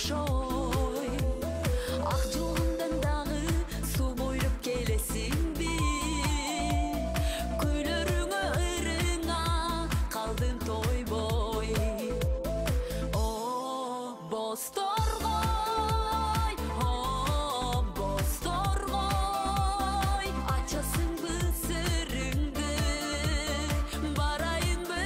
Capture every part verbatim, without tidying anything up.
окшой. Ак жолундан дагы суу бойлоп келесиңби? Күйлөрүңө ырыңа калдым тойбой. О бозторгой, о бозторгой, ачасыңбы сырыңды, барайынбы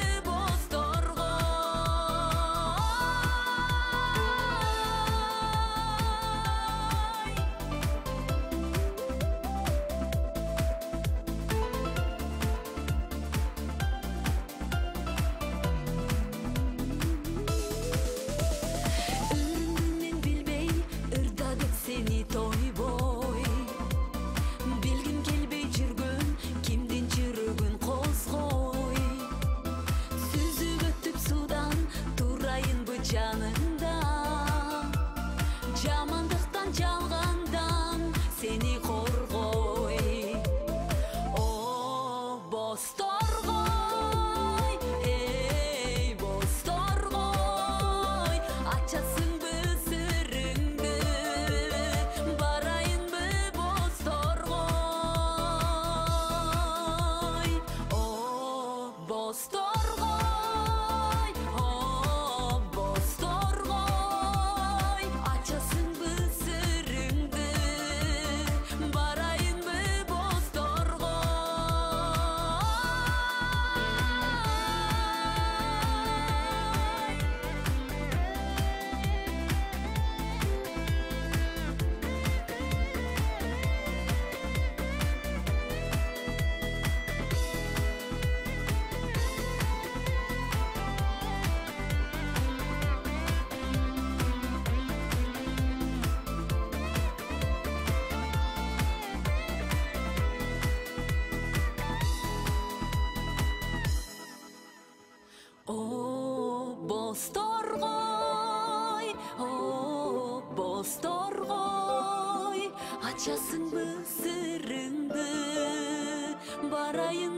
сени тойбой. Билгим келбей жүргөн кимдин жүрөгүн козгой. Сүзүп өтүп судан турайынбы жанында, жамандыктан жалгандан сени коргой. О бозторгой, эй бозторгой, ачасыңбы сырыңды, барайынбы бозторгой. О бозторгой, о бозторгой, ачасыңбы сырыңды, барайынбы бозторгой. О бозторгой, о бозторгой, ачасыңбы сырыңды, барайын